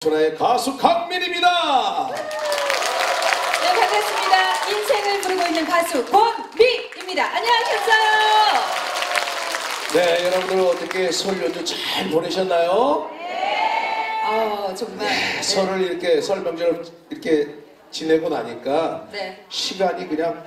천하의 가수 강민입니다. 네, 반갑습니다. 인생을 부르고 있는 가수 권미입니다. 안녕하셨어요? 네, 여러분들 어떻게 설 연휴 잘 보내셨나요? 네. 정말. 네, 설을 이렇게 설 명절 이렇게 지내고 나니까 네. 시간이 그냥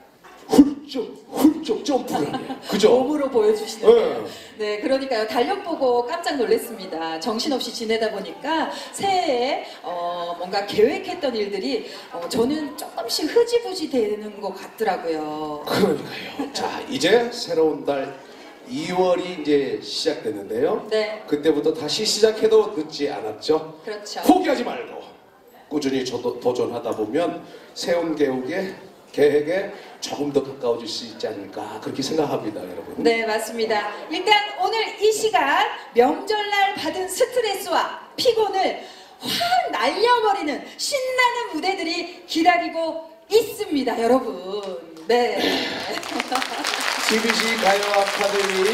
훌쩍 점프를 해요. 그죠? 몸으로 보여주시는데요. 네. 네, 그러니까요. 달력 보고 깜짝 놀랐습니다. 정신없이 지내다 보니까 새해에 뭔가 계획했던 일들이 저는 조금씩 흐지부지 되는 것 같더라고요. 그러니까요. 자, 이제 새로운 달 2월이 이제 시작됐는데요. 네. 그때부터 다시 시작해도 늦지 않았죠. 그렇죠. 포기하지 말고 꾸준히 도전하다 보면 세운 계획에 조금 더 가까워질 수 있지 않을까 그렇게 생각합니다, 여러분. 네, 맞습니다. 일단 오늘 이 시간 명절날 받은 스트레스와 피곤을 확 날려버리는 신나는 무대들이 기다리고 있습니다, 여러분. 네. TBC 가요 아카데미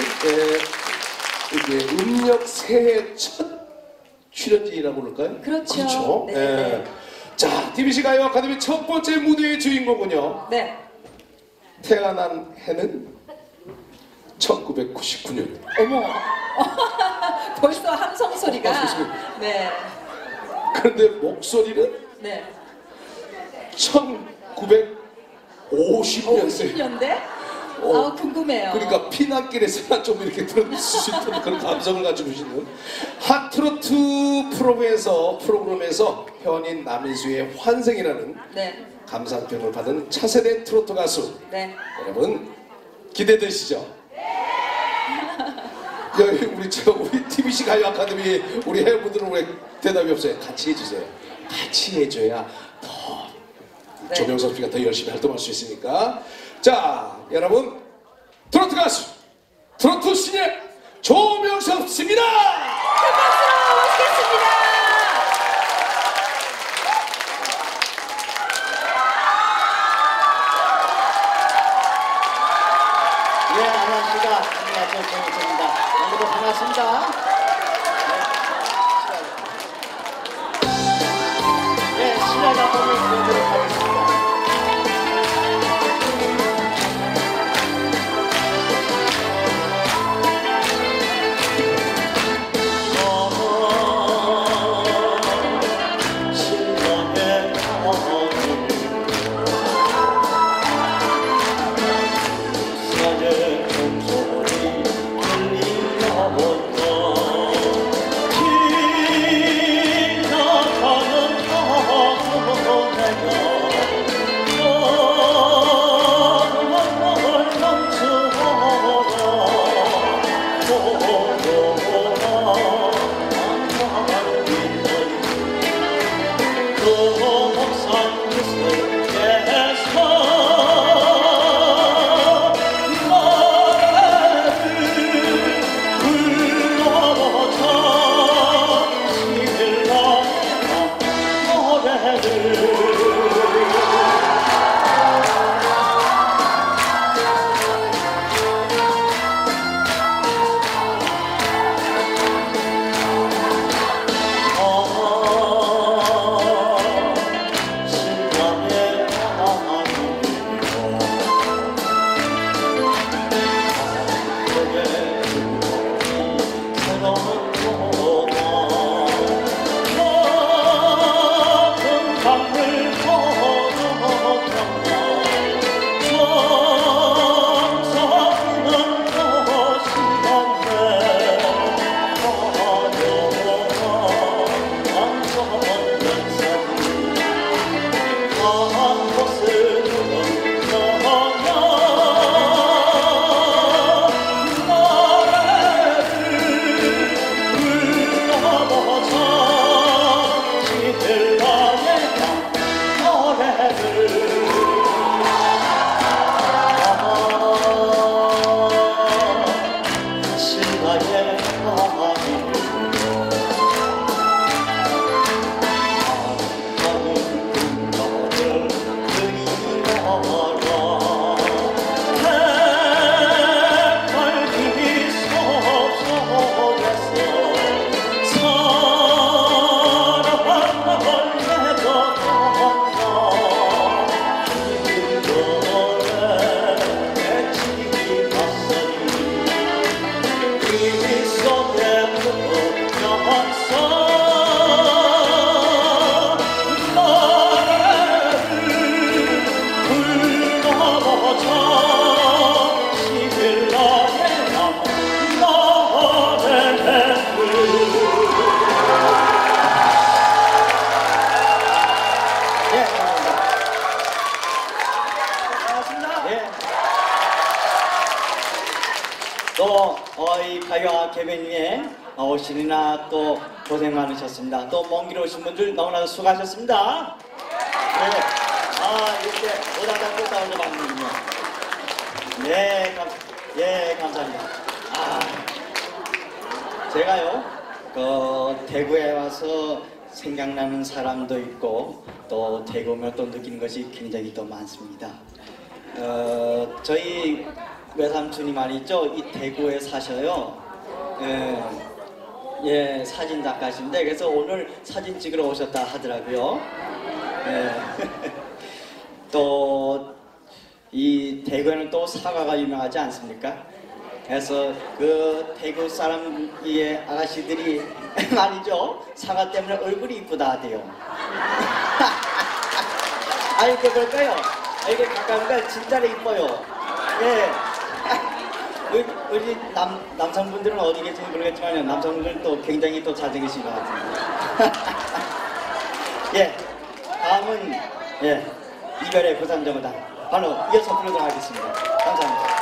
이제 음력 새해 첫 출연진이라고 그럴까요? 그렇죠. 그렇죠. 네, 네. 네. 자, TBC 가요 아카데미 첫 번째 무대의 주인공은요. 네. 태어난 해는 1999년. 어머. 벌써 함성 소리가. 함성 소리. 네. 그런데 목소리는 네. 1950년대. 50년대? 궁금해요. 그러니까 피난길에서만 좀 이렇게 들을 수 있는 그런 감성을 가지고 계시는 핫트로트 프로그램에서 현인 남인수의 환생이라는 네. 감상평을 받은 차세대 트로트 가수. 네. 여러분 기대되시죠? 여기 우리 TBC 가요 아카데미 우리 회원분들은 왜 대답이 없어요? 같이 해주세요. 같이 해줘야 더 네. 조명석 씨가 더 열심히 활동할 수 있으니까. 자, 여러분 트로트 가수 트로트 신예 조명석 씨입니다. 큰 박수로 모시겠습니다. 예, 안녕하십니까. 안녕하세요. 조명석입니다. 오늘도 반갑습니다. 네, 시작 한번 보도록 하겠습니다. 가요와 개변위에 오시느라 또 고생 많으셨습니다. 또 먼 길 오신 분들 너무나도 수고하셨습니다. 네. 이렇게 오다가 또 싸우는 방송이군요. 네, 감사합니다. 제가요, 대구에 와서 생각나는 사람도 있고, 또 대구 오면 또 느끼는 것이 굉장히 또 많습니다. 저희 외삼촌이 말이죠, 이 대구에 사셔요. 사진 작가신데, 그래서 오늘 사진 찍으러 오셨다 하더라고요. 또 이 대구에는 또 사과가 유명하지 않습니까? 그래서 그 대구 사람의 아가씨들이 말이죠, 사과 때문에 얼굴이 이쁘다 하대요. 이렇게 볼까요? 이렇게 가까우니까 진짜로 이뻐요. 예. 우리 남성분들은 어디 계신지 모르겠지만 남성분들은 또 굉장히 또 잘생기신 것 같습니다. 예. 다음은 이별의 부산정거장 바로 이어서 부르도록 하겠습니다. 감사합니다.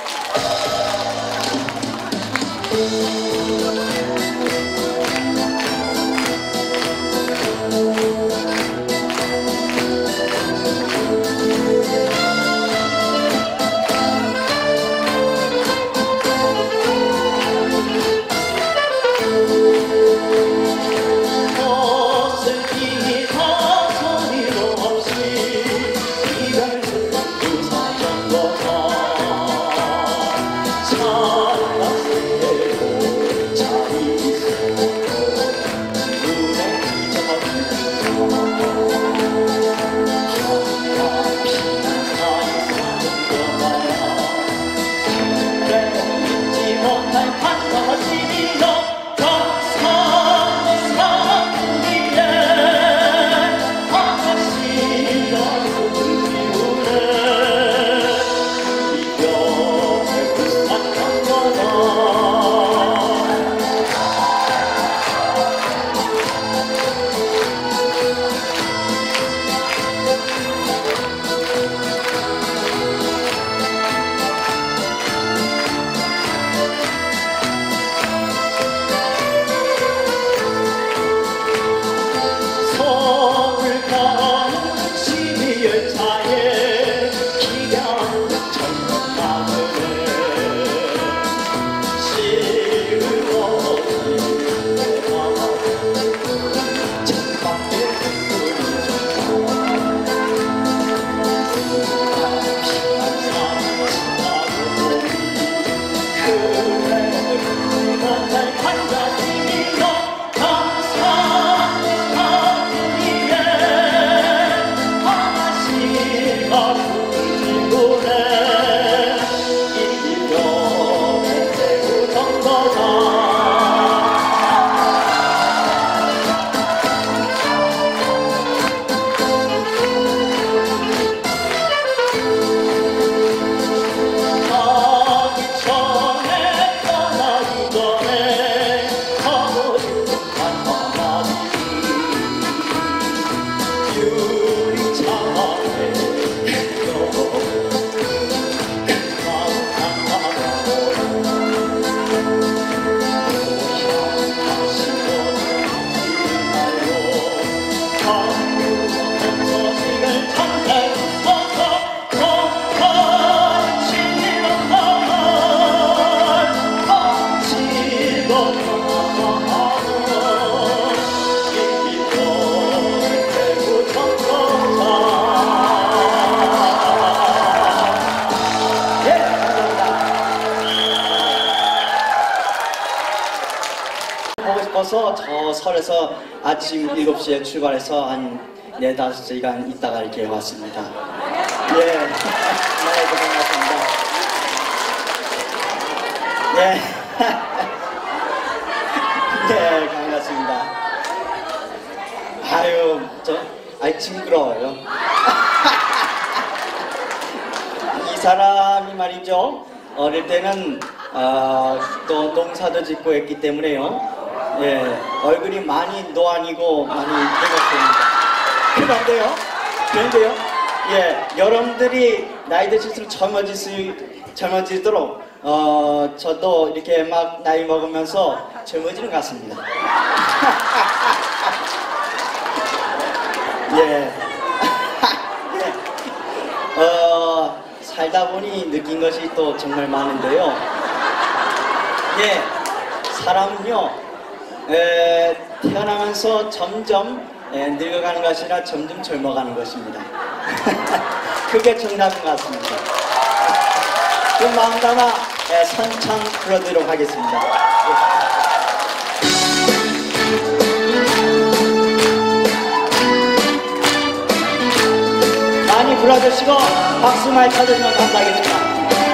저 설에서 아침 7시에 출발해서 한 4-5시간 있다가 이렇게 왔습니다. 네, 고생하셨습니다. 반갑습니다. 징그러워요. 이 사람이 말이죠, 어릴 때는 또 농사도 짓고 했기 때문에요. 얼굴이 많이 노안이고 많이 늙었습니다. 그런데요, 여러분들이 나이 드실수록 젊어지도록 저도 이렇게 막 나이 먹으면서 젊어지는 것 같습니다. 예. 예. 살다 보니 느낀 것이 또 정말 많은데요. 예. 사람은요, 태어나면서 점점 늙어가는 것이 아니라 점점 젊어가는 것입니다. 그게 정답인 것 같습니다. 그 마음 담아 선창 불러드리도록 하겠습니다. 많이 불러주시고 박수 많이 쳐주시면 감사하겠습니다.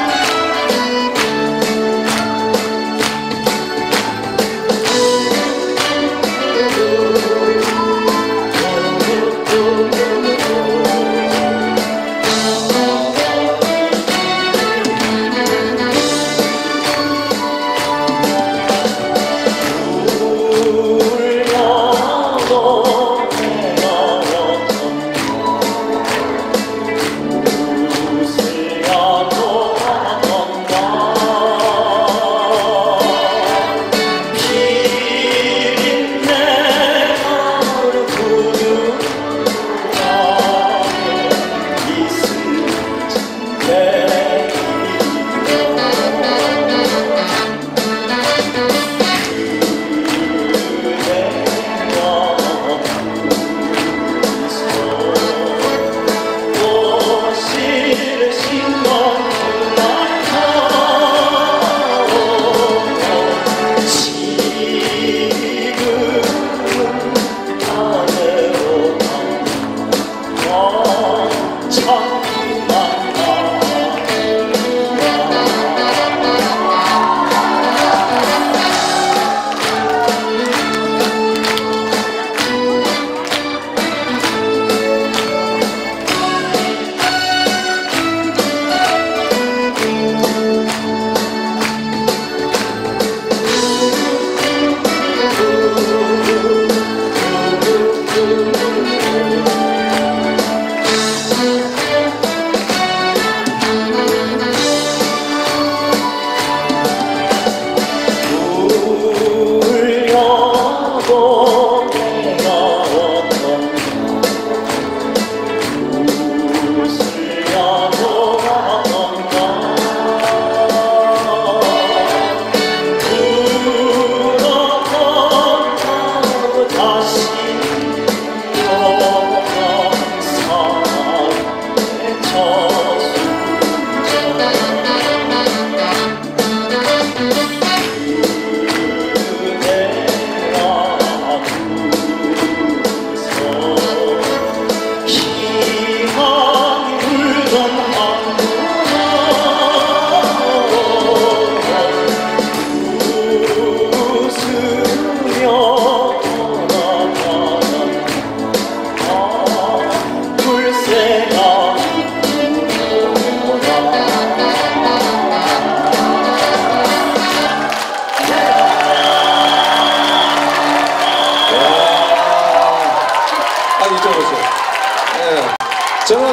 저는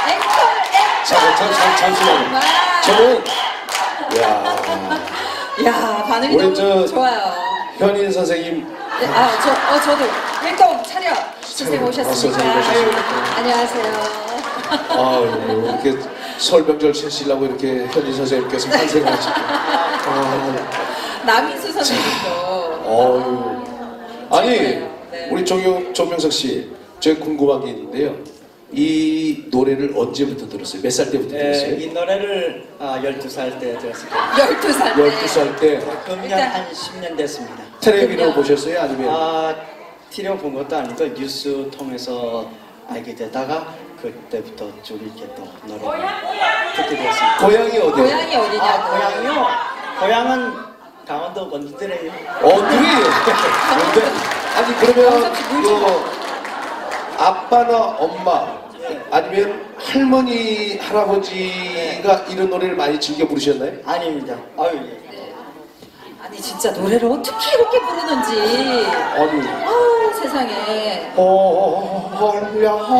잠시만요. 저는 야 반응이 우리 너무 좋아요. 현인 선생님 네, 저도 일동 차렷 선생님 오셨습니다. 선생님 오셨습니다. 안녕하세요. 이렇게 설 명절 채시려고 이렇게 현인 선생님께서 환생하시고 남인수 선생님도. 아니 최고예요. 네. 우리 조명석 씨, 제가 궁금한 게 있는데요. 이 노래를 언제부터 들었어요? 몇 살 때부터 들었어요? 이 노래를 12살 때 들었을 거예요. 12살 때. 12살 때 금년 일단- 한 10년 됐습니다. 텔레비로 보셨어요? 아니면? TV로 본 것도 아니고 뉴스 통해서 알게 되다가 그때부터 쭉 이렇게 또 노래를 듣게 되었습니다. 고향이 어디예요? 고향이 어디냐고. 고향이요? 고향은 강원도 원주대래요. 어디예요? 근데 아니 그러면 그 아빠나 엄마 아니면 할머니 할아버지가 이런 노래를 많이 즐겨 부르셨나요? 아닙니다. 예. 아니 진짜 노래를 어떻게 이렇게 부르는지. 아니 세상에.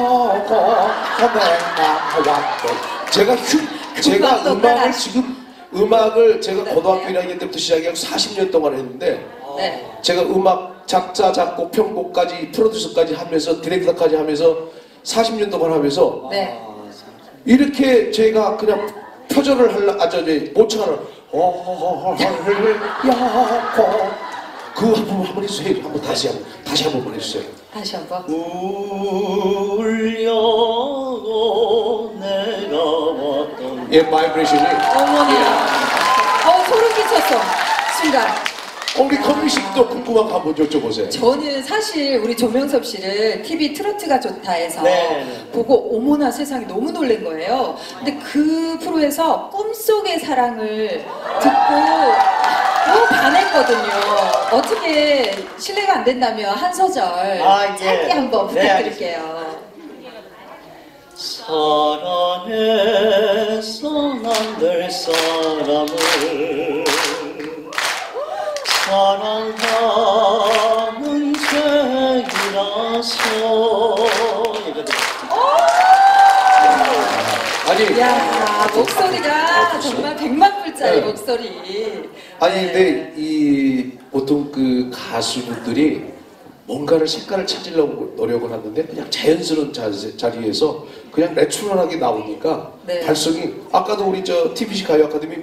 제가 금방 또 음악을 따라. 지금 음악을 제가 네. 고등학교 1학년 때부터 시작해서 40년 동안 했는데 네. 제가 음악 작사, 작곡, 편곡까지 프로듀서까지 하면서 디렉터까지 하면서 40년 동안 하면서 네. 이렇게 제가 그냥 표절을 모창을 그 한번 해주세요. 다시 한 번만 해주세요. 다시 한번. 울려고 내가 왔던 예, 바이브레이션이. 어머나. 소름 끼쳤어. 순간. 우리 건미 씨도 궁금한 거 한번 여쭤보세요. 저는 사실 우리 조명섭 씨를 TV 트로트가 좋다 해서 네. 보고 어머나 세상에 너무 놀란 거예요. 근데 그 프로에서 꿈속의 사랑을 듣고 너무 반했거든요. 어떻게 실례가 안 된다면 한 소절 예. 짧게 한번 네, 부탁드릴게요. 사랑해서 안 될 사람을 사랑하는 죄라서 아니, 이야 목소리가 정말 100만 불짜리 네. 목소리. 아니 네. 근데 이 보통 그 가수분들이 뭔가를 색깔을 찾으려고 노력을 하는데 그냥 자연스러운 자리에서 그냥 내추럴하게 나오니까 네. 발성이 아까도 우리 저 TBC 가요 아카데미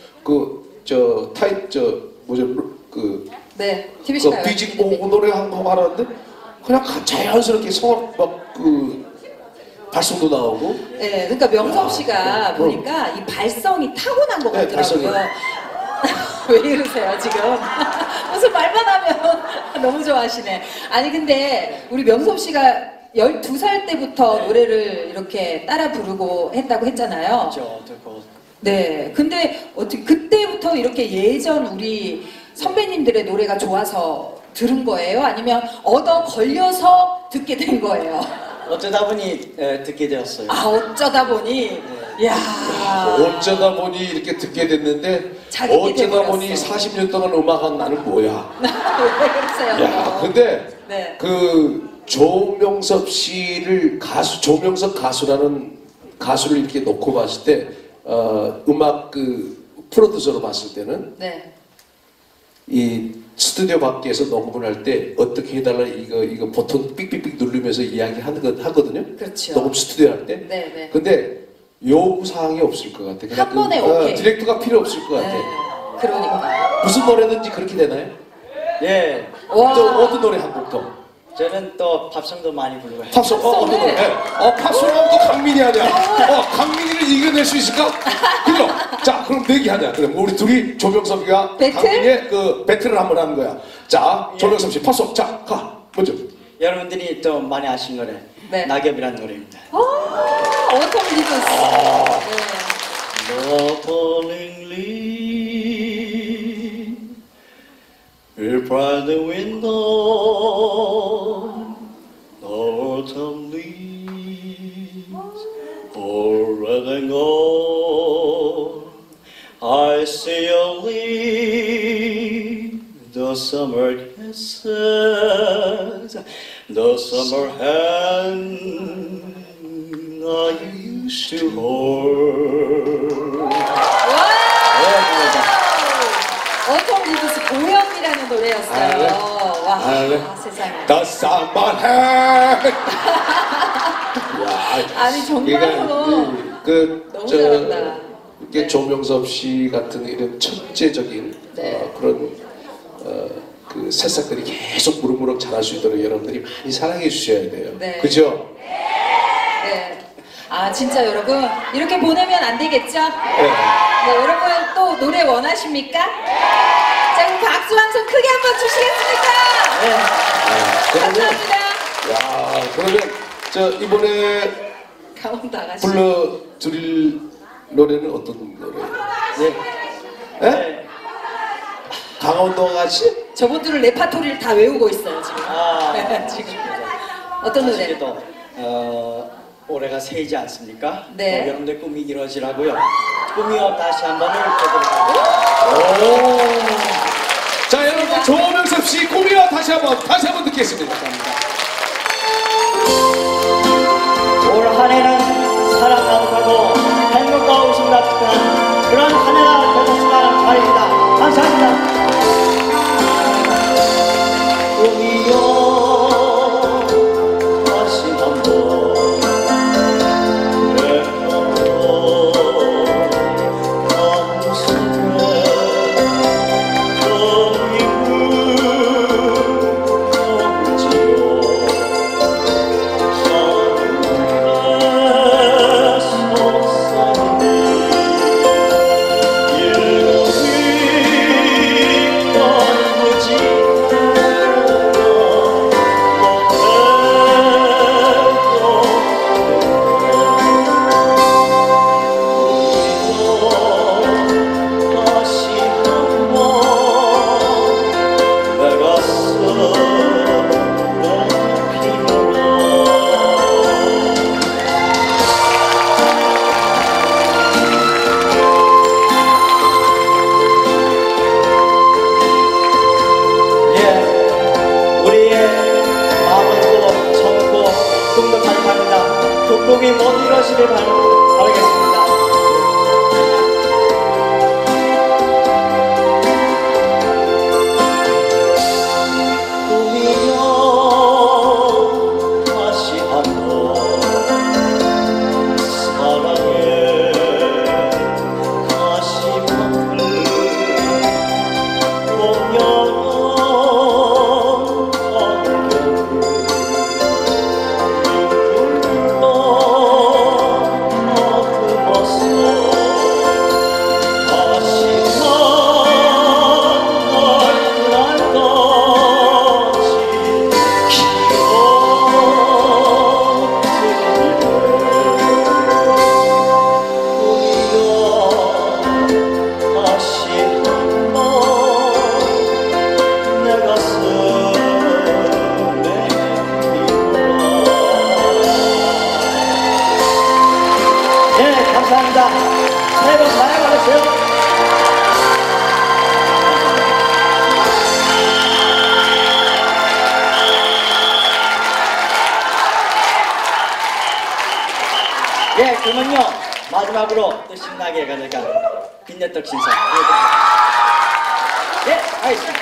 네, TBC 가요. 비직 오고 노래 한곡 하는데 그냥 자연스럽게 성악 막그 발성도 나오고 네, 그러니까 명섭 씨가 야, 보니까 이 발성이 타고난 것 네, 같더라고요. 왜 이러세요 지금? 무슨 말만 하면 너무 좋아하시네. 아니 근데 우리 명섭 씨가 12살 때부터 노래를 이렇게 따라 부르고 했다고 했잖아요. 네, 근데 어떻게 그때부터 이렇게 예전 우리 선배님들의 노래가 좋아서 들은 거예요? 아니면 얻어 걸려서 듣게 된 거예요? 어쩌다 보니 듣게 되었어요. 아 어쩌다 보니, 야 어쩌다 보니 이렇게 듣게 됐는데 자기 게 어쩌다 보니 돼버렸어. 40년 동안 음악한 나는 뭐야? 왜 그러세요? 야, 근데 네. 그 조명섭 씨를 조명섭 가수라는 가수를 이렇게 놓고 봤을 때 음악 그 프로듀서로 봤을 때는 네. 이 스튜디오 밖에서 녹음을 할 때 어떻게 해달라 이거 보통 삑삑삑 누르면서 이야기 하거든요. 그렇죠. 녹음 스튜디오 할 때. 네, 네. 근데 요구 사항이 없을 것 같아. 그냥 한 번에 오케이. 디렉터가 필요 없을 것 같아. 네. 그러니까. 무슨 노래든지 그렇게 되나요? 예, 와. 또 어떤 노래 한 곡 더? 저는 또 팝송도 많이 부르고 해요. 팝송 어떤 노래? 팝송을? 팝송하면 또 강민이 하냐? 강민이를 이겨낼 수 있을까? 그죠? 자, 그럼 내기하자. 그럼 우리 둘이 조명섭이가 배틀? 강민이의 그 배틀을 한번 하는 거야. 자, 조명섭 씨 팝송. 자, 가. 먼저. 여러분들이 또 많이 아시는 노래 네. 낙엽이라는 노래입니다. 어텀 리버스. 네. The falling leaves will bright the window. The autumn leaves are red and gold. I see a leaf, the summer kisses, the summer hand I used to hold. 어텀 리버스 고영이라는 노래였어요. 아, 네. 와, 아, 네. 세상에. The summer hand. 아니 정말로 너무 잘한다. 이렇게 네. 조명섭 씨 같은 이런 천재적인 네. 그런 그 새싹들이 계속 무럭무럭 자랄 수 있도록 여러분들이 많이 사랑해 주셔야 돼요. 네. 그죠? 네. 아 진짜 여러분 이렇게 보내면 안 되겠죠? 네. 네, 여러분 또 노래 원하십니까? 자 그럼 박수 한 손 크게 한번 주시겠습니까? 감사합니다. 야, 그러면 저 이번에 강원도 아가씨. 불러드릴 노래는 어떤 노래예요? 네. 예? 강원도 아가씨? 저분들은 레파토리를 다 외우고 있어요 지금. 아, 지금 어떤 노래? 아쉽게도 올해가 새이지 않습니까? 네. 여러분들 꿈이 이루어지라고요. 꿈이요 다시 한 번을 보도록 하겠습니다. 자, 여러분 조명섭 씨 꿈이요 다시 한번 듣겠습니다. 올 한 해는 사랑 가득하고 행복과 웃음 가득한 그런 한 해가 되는 꿈이 못 이루어지길 바라겠습니다. 감사합니다. 새해 복 많이 받으세요. 예, 그러면요 마지막으로 또 신나게 가니까 빈대떡 신사. 예, 알겠습니다.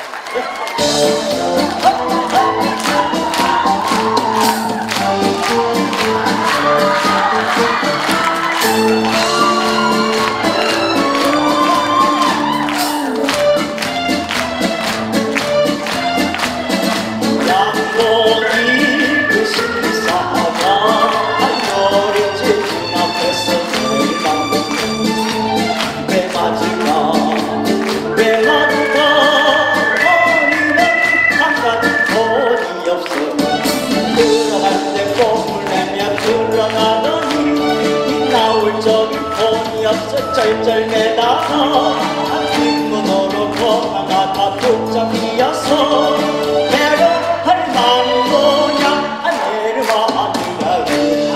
쩔쩔매다가 뒷문으로 걸어가다 뚝짝이어서 내가 할 말은 뭐냐 내려와니라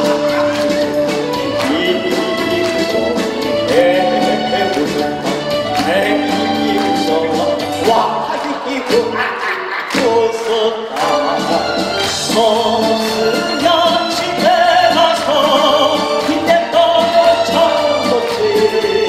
이구서 와 이구 웃었다 없으면 집에 가서 빈대떡 쳐먹지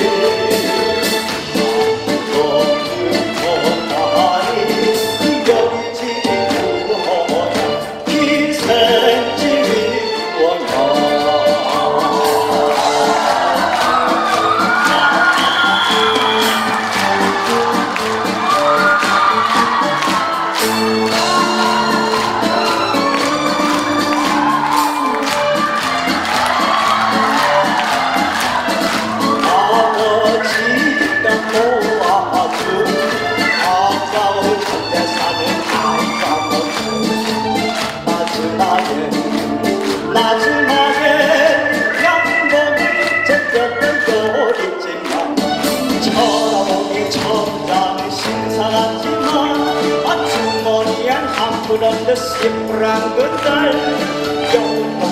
그런데 시프란 그날